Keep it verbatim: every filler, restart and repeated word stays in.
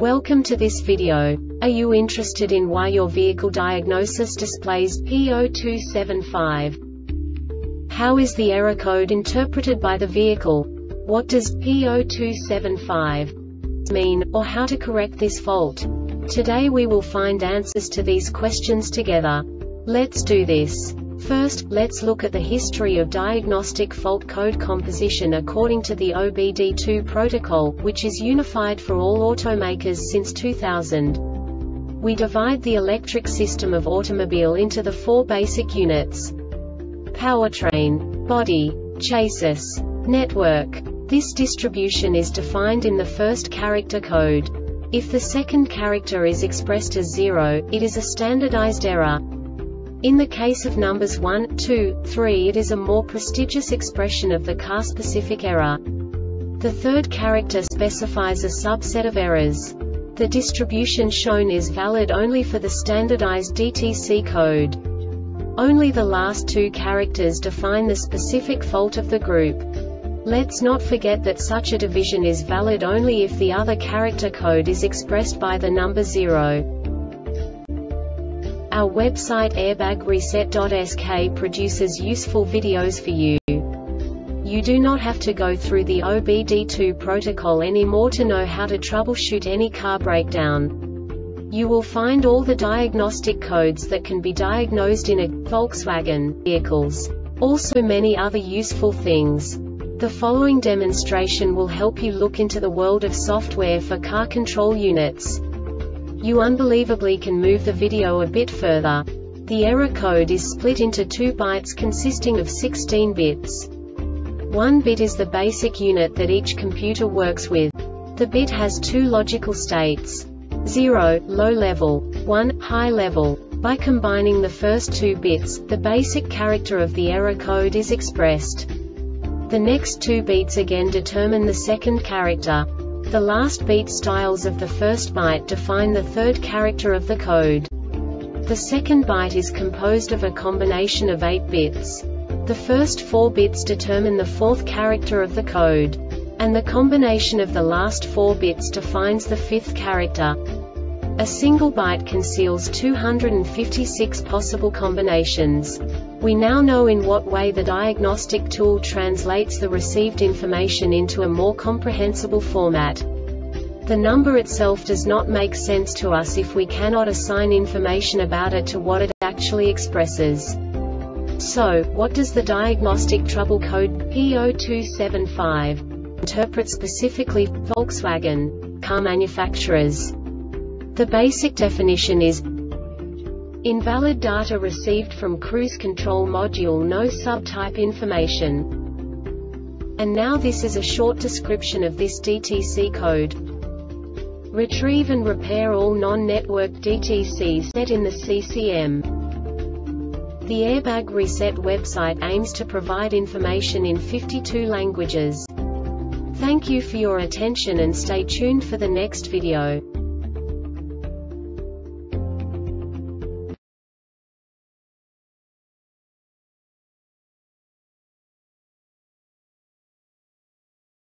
Welcome to this video. Are you interested in why your vehicle diagnosis displays P zero two seven five? How is the error code interpreted by the vehicle? What does P zero two seven five mean, or how to correct this fault? Today we will find answers to these questions together. Let's do this. First, let's look at the history of diagnostic fault code composition according to the O B D two protocol, which is unified for all automakers since two thousand. We divide the electric system of automobile into the four basic units: powertrain, body, chassis, network. This distribution is defined in the first character code. If the second character is expressed as zero, it is a standardized error. In the case of numbers one, two, three, it is a more prestigious expression of the car-specific error. The third character specifies a subset of errors. The distribution shown is valid only for the standardized D T C code. Only the last two characters define the specific fault of the group. Let's not forget that such a division is valid only if the other character code is expressed by the number zero. Our website airbag reset dot S K produces useful videos for you. You do not have to go through the O B D two protocol anymore to know how to troubleshoot any car breakdown. You will find all the diagnostic codes that can be diagnosed in a Volkswagen vehicles. Also many other useful things. The following demonstration will help you look into the world of software for car control units. You unbelievably can move the video a bit further. The error code is split into two bytes consisting of sixteen bits. One bit is the basic unit that each computer works with. The bit has two logical states: zero, low level, one, high level. By combining the first two bits, the basic character of the error code is expressed. The next two beats again determine the second character. The last beat styles of the first byte define the third character of the code. The second byte is composed of a combination of eight bits. The first four bits determine the fourth character of the code. And the combination of the last four bits defines the fifth character. A single byte conceals two hundred fifty-six possible combinations. We now know in what way the diagnostic tool translates the received information into a more comprehensible format. The number itself does not make sense to us if we cannot assign information about it to what it actually expresses. So, what does the diagnostic trouble code P zero two seven five interpret specifically for Volkswagen car manufacturers? The basic definition is: invalid data received from cruise control module, no subtype information. And now this is a short description of this D T C code. Retrieve and repair all non-network D T Cs set in the C C M. The Airbag Reset website aims to provide information in fifty-two languages. Thank you for your attention and stay tuned for the next video.